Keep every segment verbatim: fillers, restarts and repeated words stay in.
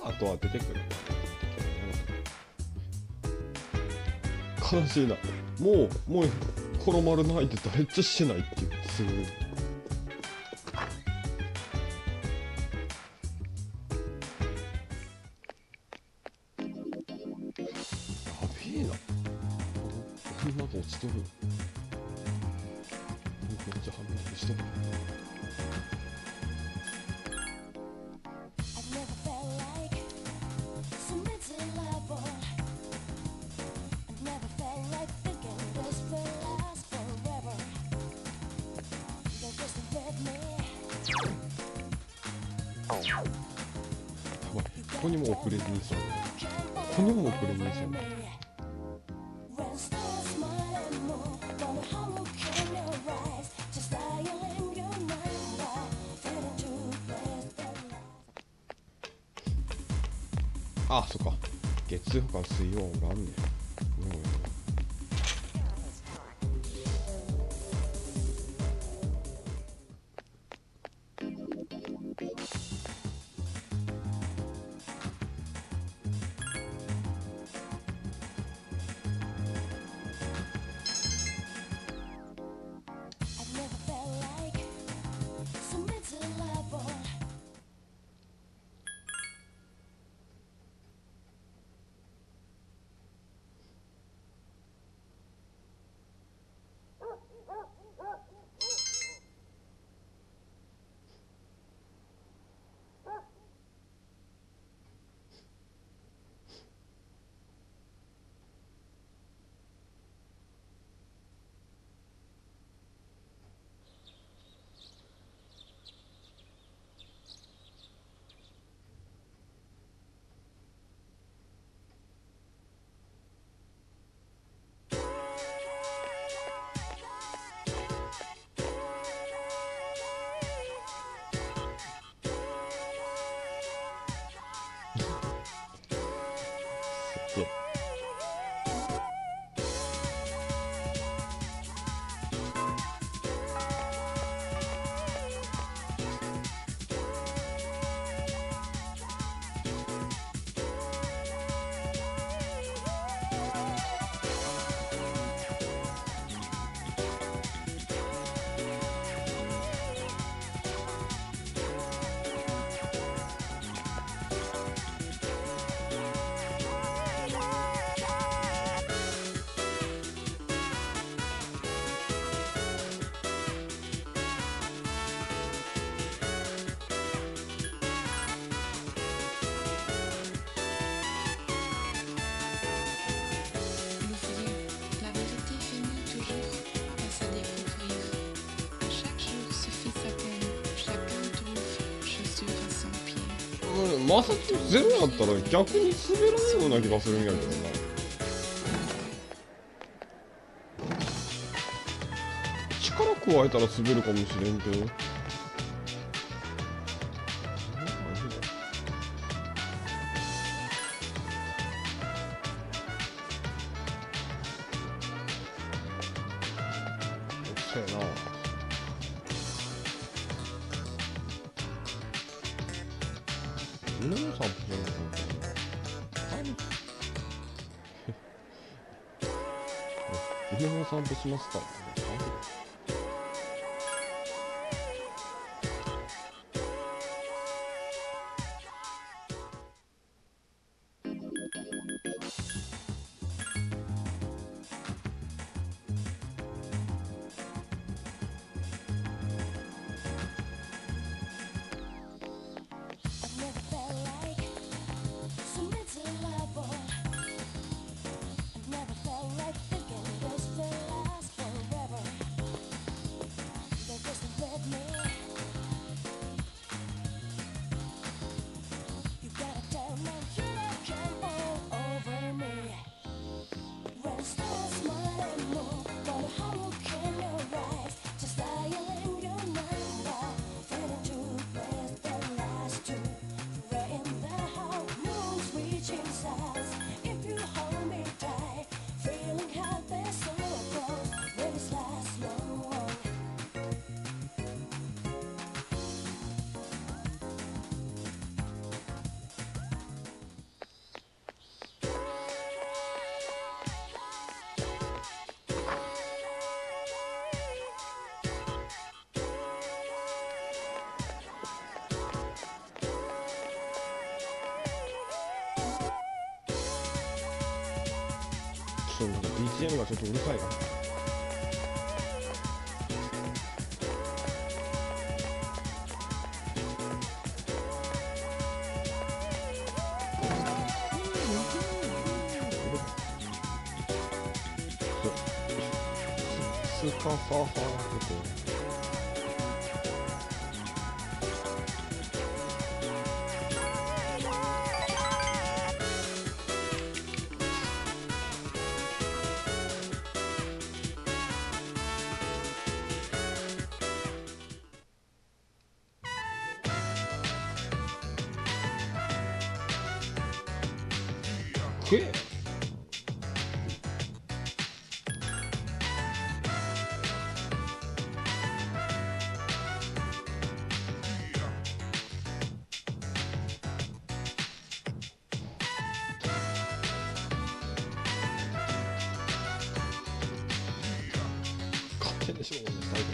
後は出てくる。悲しいな。もうもうコロマルないって誰っちゃしてないっていう、すごい。やべえな。こんなの落ちとる。めっちゃ反応しとる。ここにも遅れにさ、ここにも遅れにさ。あ、そっか。月曜から水曜はおらんねん。まさかゼロやったら逆に滑らんような気がするんやけどな。力加えたら滑るかもしれんけど。そうやな。犬の散歩じゃないかな。犬の散歩しますか。 そのなんか ビージーエム がちょっとうるさいな。スカファファーってけ勝手にしろね最後。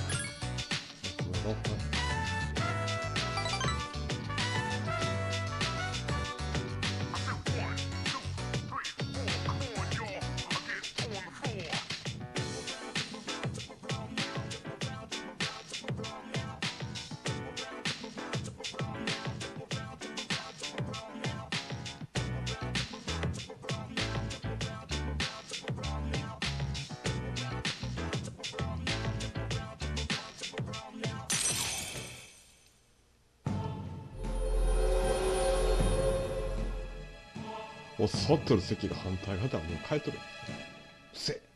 お座っとる席が反対側だ。もう変えとる。せっ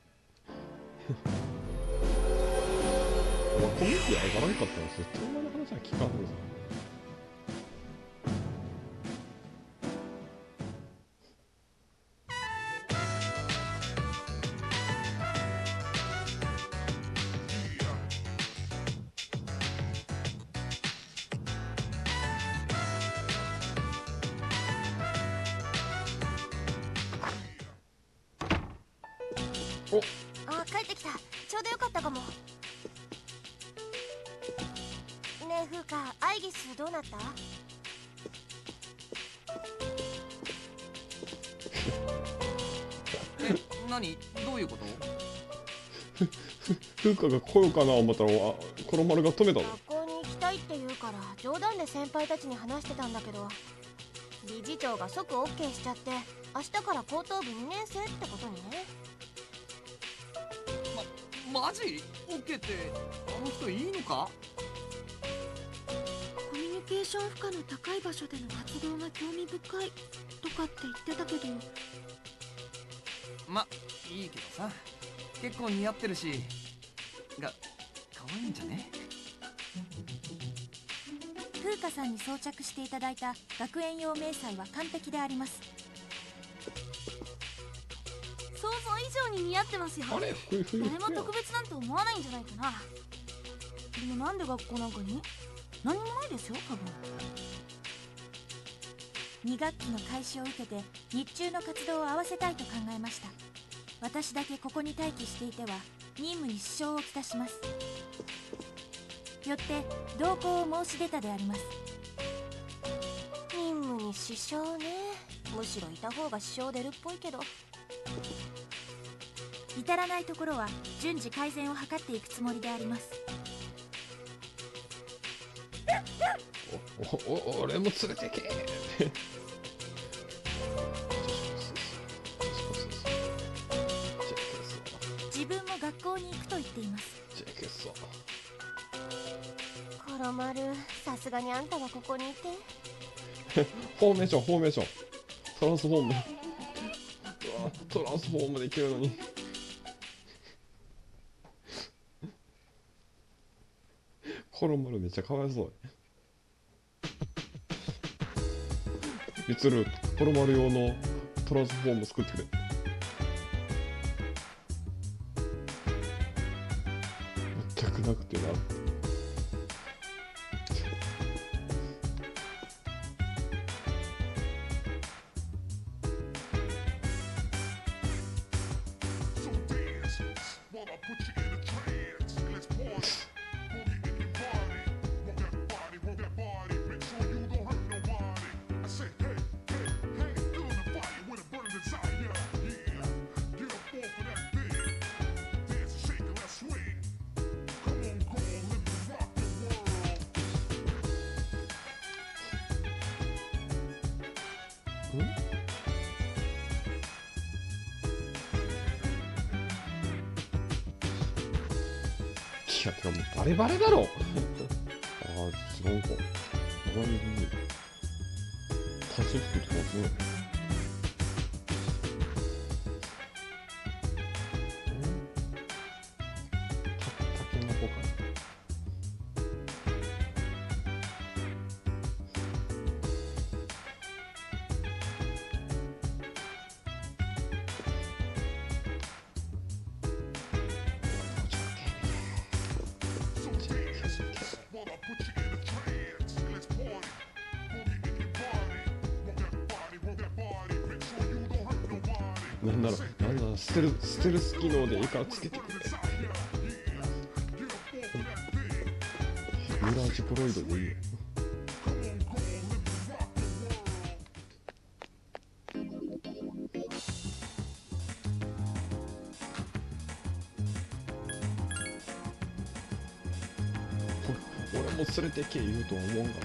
お前コミュニティ上がらんかったら絶対お前の話は聞かんのさ。おあ、帰ってきた。ちょうどよかったかも。ねえフーカ、アイギスどうなった？ え、何？どういうこと？ フーカが来ようかな思ったら、あ、コロマルが止めたの。 学校に行きたいって言うから冗談で先輩たちに話してたんだけど、理事長が即 オーケー しちゃって、明日から高等部にねん生ってことにね。 ま、マジ？ オーケー ってあの人いいのか？ コミュニケーション負荷の高い場所での活動が興味深いとかって言ってたけど。 ま、いいけどさ、結構似合ってるし、が、可愛いんじゃね？ 風花さんに装着していただいた学園用迷彩は完璧であります。 想像以上に似合ってますよ。 あれふいふい誰も特別なんて思わないんじゃないかな。でもなんで学校なんかに？何もないですよ、多分。 に学期の開始を受けて日中の活動を合わせたいと考えました。私だけここに待機していては任務に支障をきたします。よって同行を申し出たであります。 任務に支障ね。むしろいた方が支障出るっぽいけど。 至らないところは順次改善を図っていくつもりであります。 おお俺も連れてけ自分も学校に行くと言っています。 コロマル、さすがにあんたがここにいて。 フォーメーションフォーメーショントランスフォームうわトランスフォームできるのにコロマルめっちゃかわいそう。みつるコロマル用のトランスフォーム作ってくれ。全くなくてな。 いや、てかもうバレバレだろああ、なんか、名前に立ち服とかね。た、たけのこかな。なんなら、なんならステルステルス機能でいいからつけてくれ。ミラージュプロイドでいいよ。俺も連れてけ言うとは思うんが。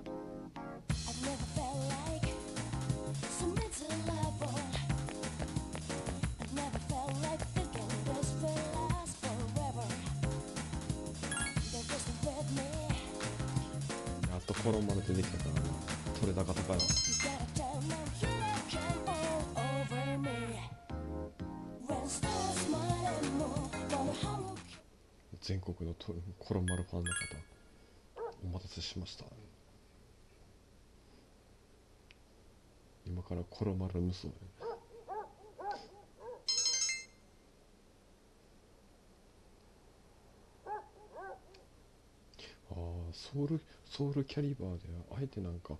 やっとコロンマル出てきたからな。取れ高高いな。全国のとコロンマルファンの方、お待たせしました。今からコロンマル無双へ。ああ、ソウルソウルキャリバーであえてなんか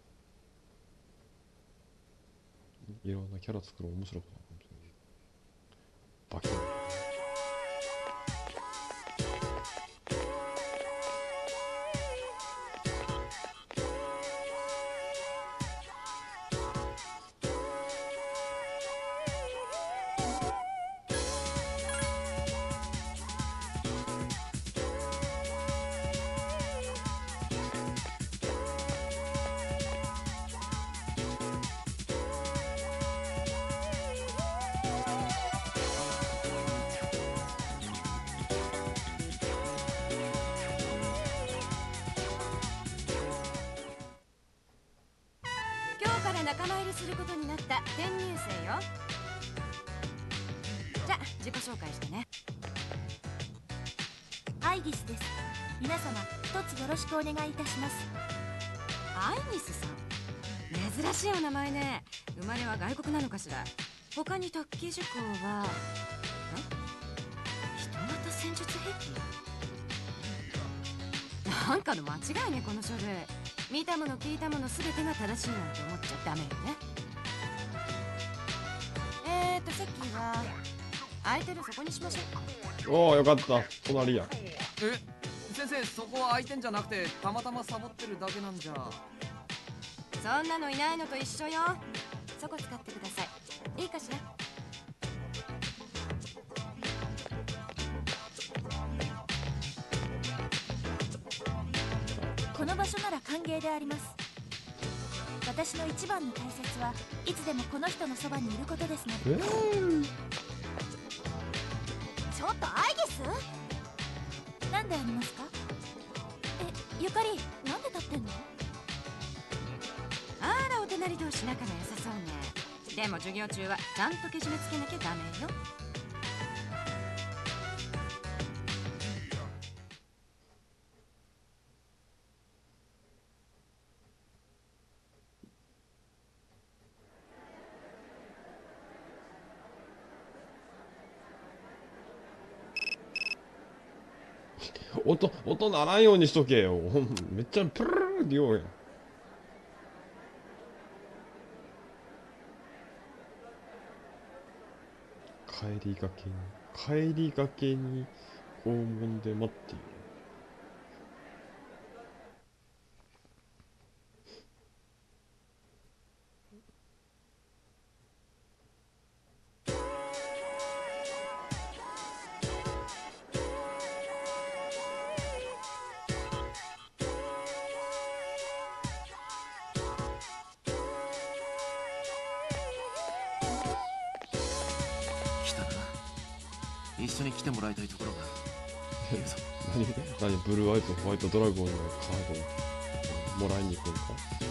いろんなキャラ作るの面白くなるかもしれない。バキン。 仲間入りすることになった転入生よ。じゃあ自己紹介してね。 アイリスです。皆様一つよろしくお願いいたします。 アイニスさん、珍しいお名前ね。生まれは外国なのかしら。他に特技受講はん人型戦術兵器。なんかの間違いね、この書類。見たもの聞いたもの全てが正しいなんて思っちゃダメよね。えーと席は空いてるそこにしましょう。 おお、よかった、隣や。 え、先生、そこは空いてんじゃなくてたまたまサボってるだけなんじゃ。 そんなのいないのと一緒よ。そこ使ってください。いいかしら。 この場所なら歓迎であります。私の一番の大切はいつでもこの人のそばにいることですので。 えー、 ちょっとアイリス、 何でありますか？え、ゆかり、なんで立ってんの？ あら、お隣同士仲が良さそうね。でも授業中はちゃんとけじめつけなきゃダメよ。 音音ならんようにしとけよ。ほんめっちゃプルルルって言おうやん。帰りがけに帰りがけに校門で待っている。 一緒に来てもらいたいところが言うぞ。 何何ブルーアイズホワイトドラゴンのカードもらいに行くんか。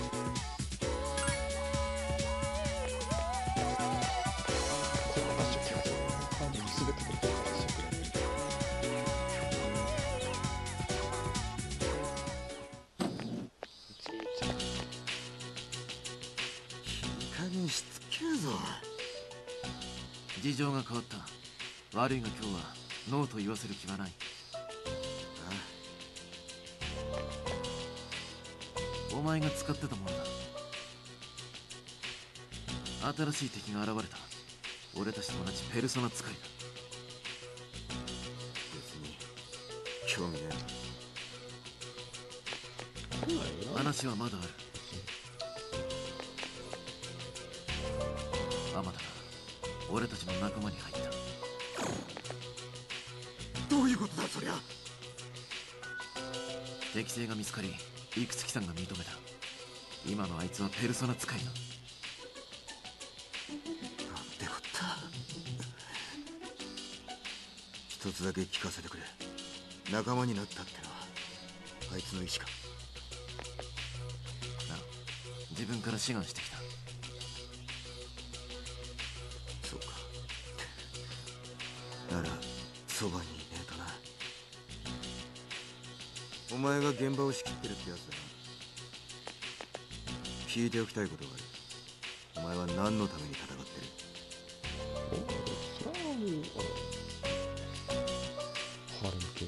事情が変わった。悪いが今日はノーと言わせる気はない。お前が使ってたものだ。新しい敵が現れた。俺たちと同じペルソナ使いだ。 別に興味ない。 話はまだある。アマタが俺たちの仲間に入った。 どういうことだそりゃ。 適性が見つかり、幾月さんが認めた。今のあいつはペルソナ使いだ。 なんてこった。一つだけ聞かせてくれ。仲間になったってのはあいつの意思か。 なあ、自分から志願してきた。 そうか。ならそばにいねえとな。お前が現場を仕切ってるってやつだな。聞いておきたいことがある。お前は何のために戦ってる？ おそれはもうハーレム系。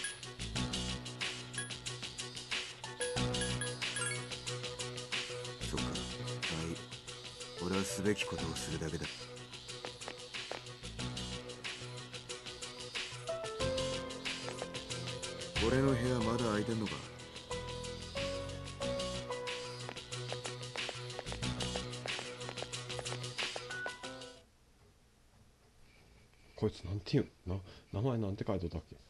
そうか。まあいい。俺はすべきことをするだけだ。俺の部屋まだ空いてんのか？ こいつなんて言うんな、名前なんて書いとったっけ。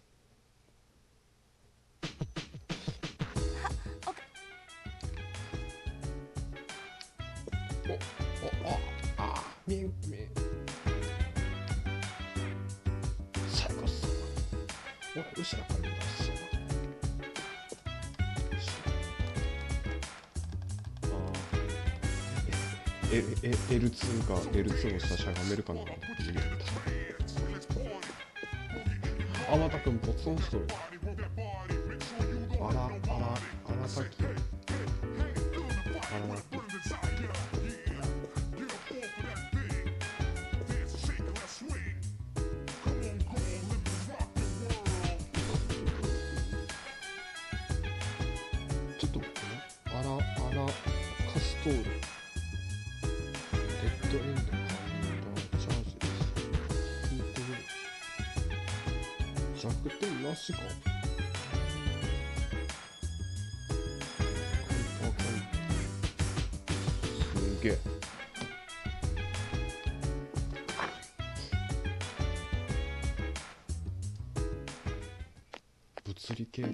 おおああ見え見え最後っす。俺後ろから見出すよ。ああ L L ツーか エルツー の下しゃがめるかなって言うやった。あまたくんポツンしとる。あらあらあらたきあらたきちょっと待ってね。あらあらカストールレッドエンドカウンターチャージヒートグル弱点なしか。すげえ。物理系か。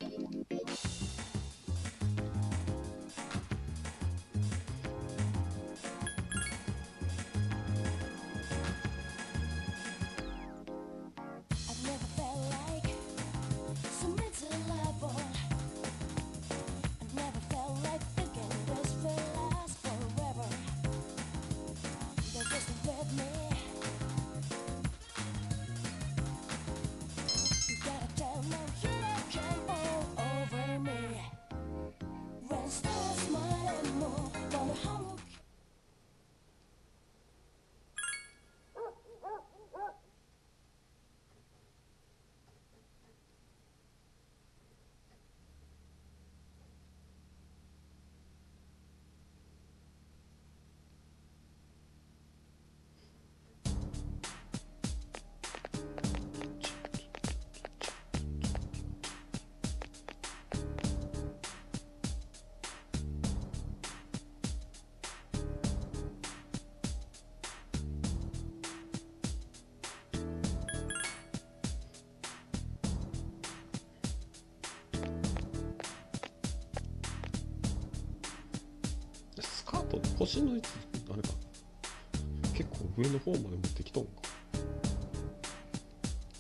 スカート腰のやつあれか結構上の方まで持ってきとんか。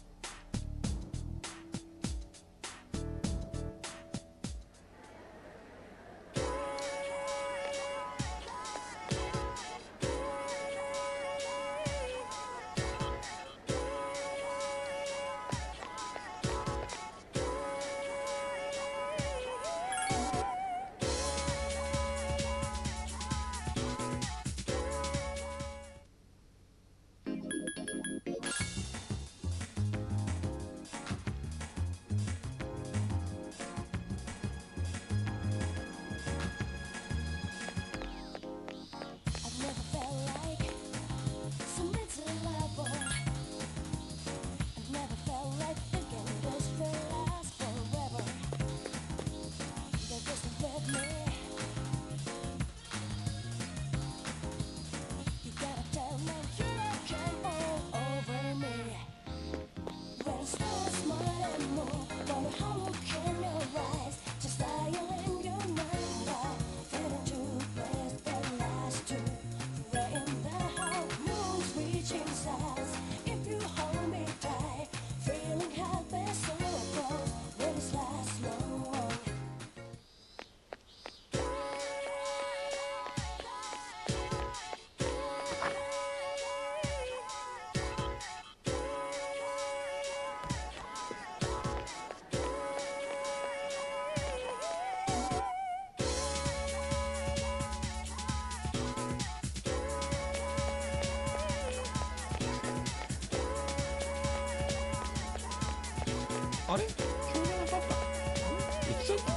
あれ今日じゃなかった？いつだったっ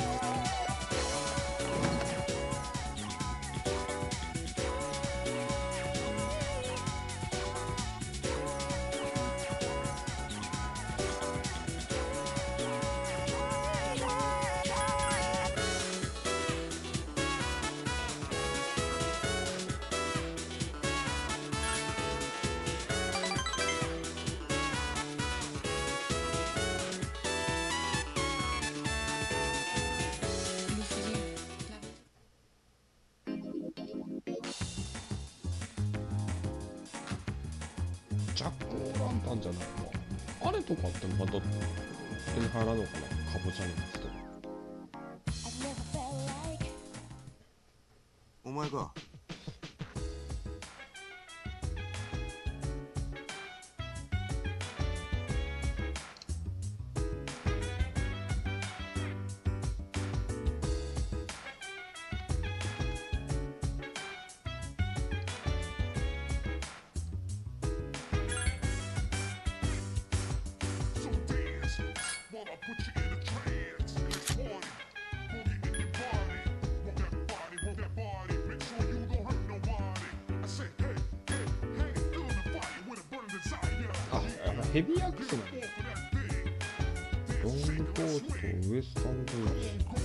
ジャック・オーランタンじゃないか。あれとかってまだ手に入らんのかな、かぼちゃにして。 お前か。 あ、やっぱヘビーアクセなんだ。ロングコート、ウエスタンブーツ。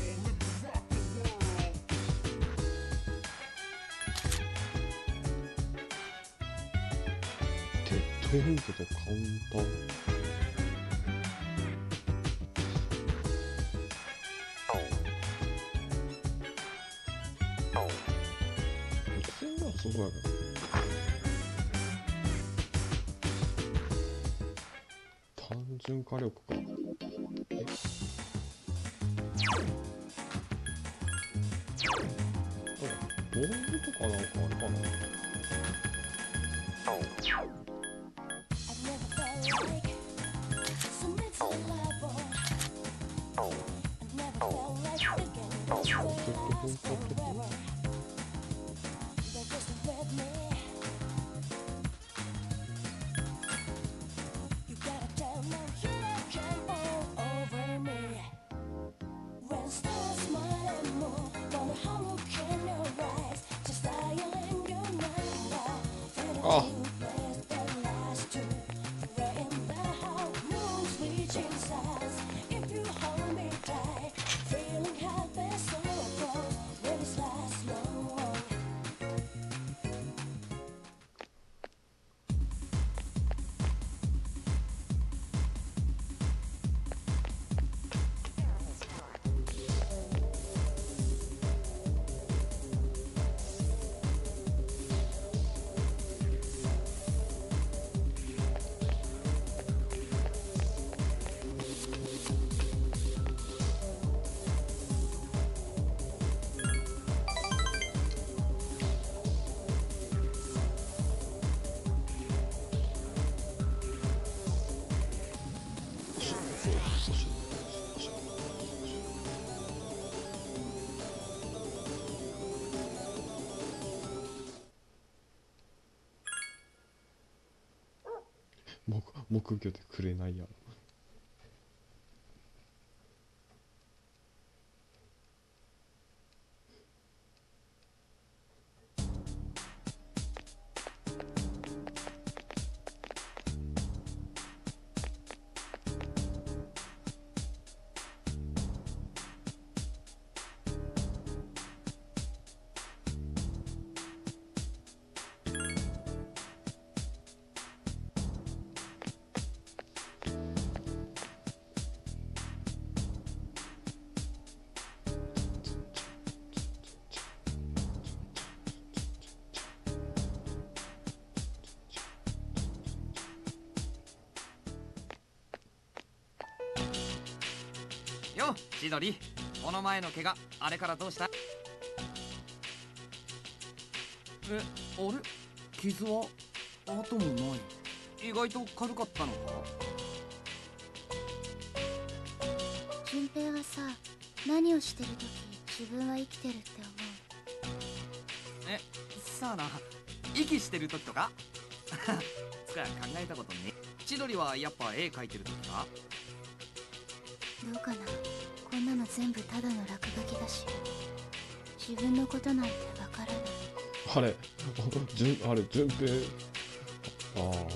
デッドエンドとカウンター。突然がすごいやけど。単純火力か。えボールとかなんかあれかな。ちょっと本当とか。あ、木木魚でくれないやろ。 よ、千鳥、この前の怪我、あれからどうした？え、あれ？傷は後もない。意外と軽かったのか？ 順平はさ、何をしてる時自分は生きてるって思う？ え、さあな、息してる時とかつか考えたことね。千鳥はやっぱ絵描いてる時か？ どうかな。こんなの全部ただの落書きだし、自分のことなんてわからない。 あれじゅんあれ順平、ああ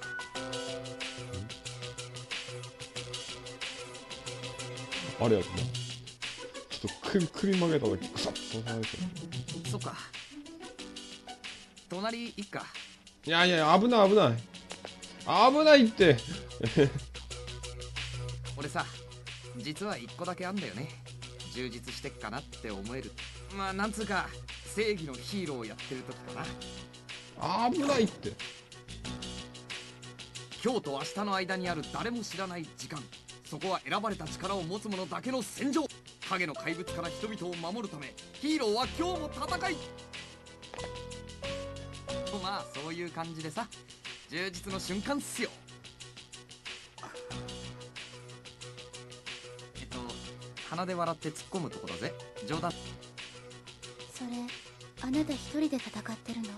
あれやったな。ちょっと首首曲げただけクサッと押されて。 そっか、隣行っか。 いやいや危ない危ない危ないって俺さ、実は一個だけあんだよね。充実してっかなって思える、まあなんつうか正義のヒーローをやってる時かな。 危ないって。 今日と明日の間にある誰も知らない時間、そこは選ばれた力を持つ者だけの戦場。影の怪物から人々を守るため、ヒーローは今日も戦い。まあそういう感じでさ、充実の瞬間っすよ。えっと鼻で笑って突っ込むとこだぜ。冗談。 それあなた一人で戦ってるの？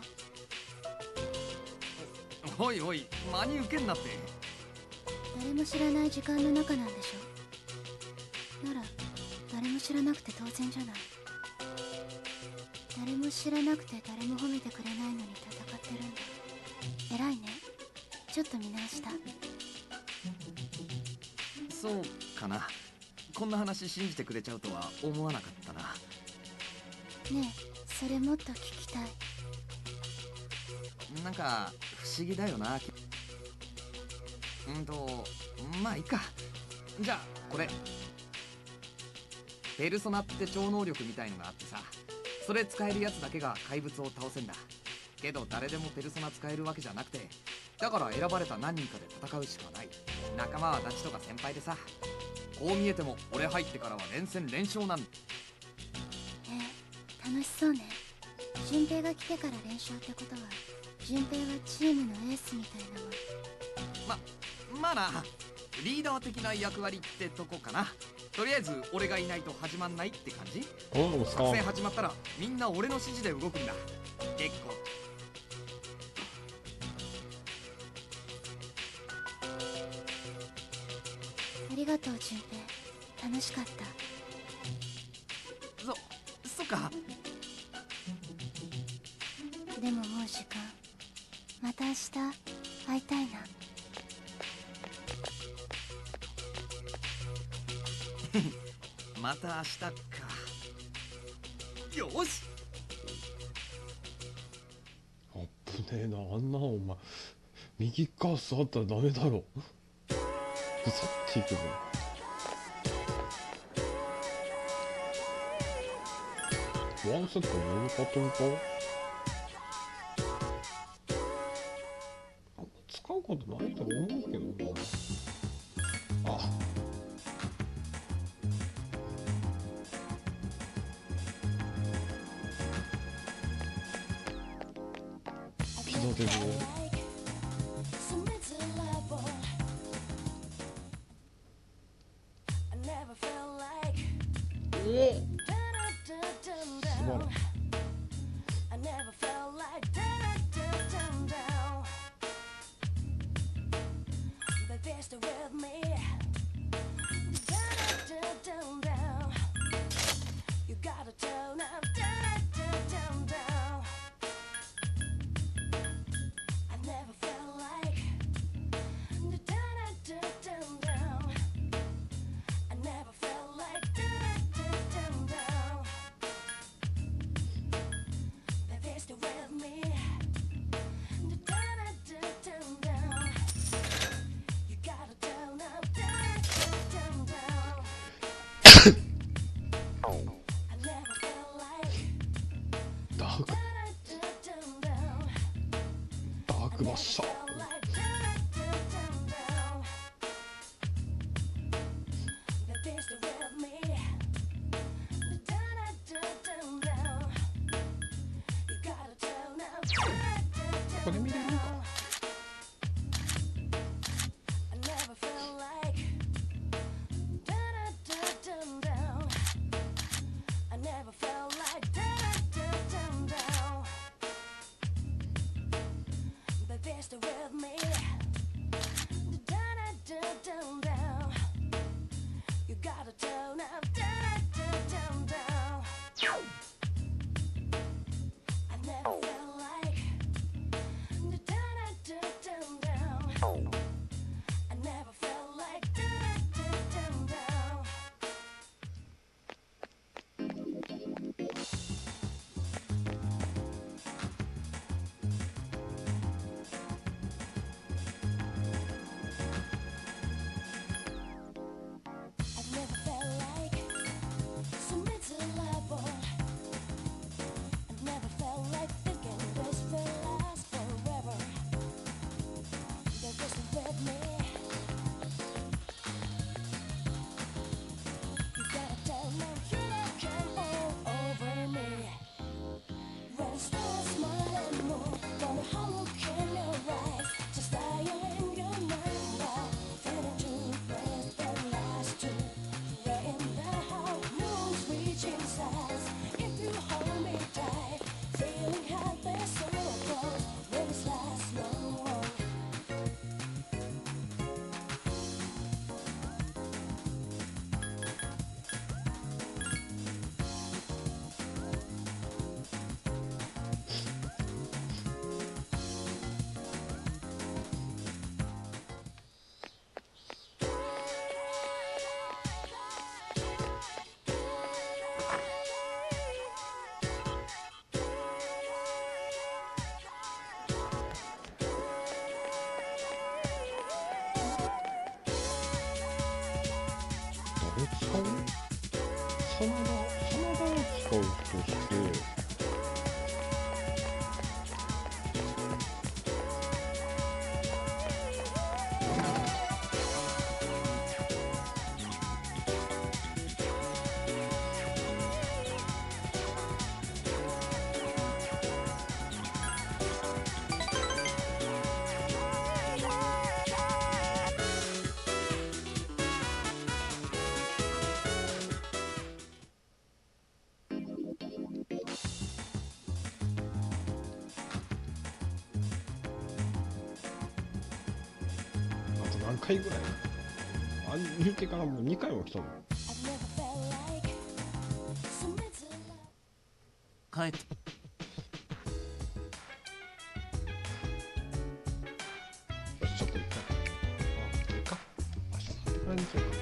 おいおい、真に受けんなって。 誰も知らない時間の中なんでしょ。なら誰も知らなくて当然じゃない。誰も知らなくて誰も褒めてくれないのに戦ってるんだ。偉いね。ちょっと見直した。 そうかな。こんな話信じてくれちゃうとは思わなかったな。 ねえ、それもっと聞きたい。 なんか不思議だよな。うんとまあいいか。じゃあこれペルソナって超能力みたいのがあってさ、それ使えるやつだけが怪物を倒せんだ。けど誰でもペルソナ使えるわけじゃなくて、だから選ばれた何人かで戦うしかない。仲間はダチとか先輩でさ、こう見えても俺入ってからは連戦連勝なんだ。 えー、楽しそうね。順平が来てから連勝ってことは、順平はチームのエースみたいなもん。 ままあな、リーダー的な役割ってとこかな。とりあえず俺がいないと始まんないって感じ。作戦始まったらみんな俺の指示で動くんだ。結構ありがとう順平、楽しかった。 そそっか。 でももう時間、また明日会いたいな。 また明日か。よし。 あっぶねえな、あんなお前右側座ったらダメだろ。ぐさっていくぞ。ワンセットノーパトンか。あんま使うことないと思うけどな。あピザでね。おっ、すまない。ダークダークバッシャー。ここで見れるのか。 使う？真田、真田を使うとして何回ぐらいあ言ってからもうにかいも来たの。 帰ってよしちょっと一回あいいか明日買ってからにしようか。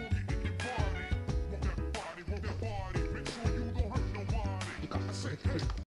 いいか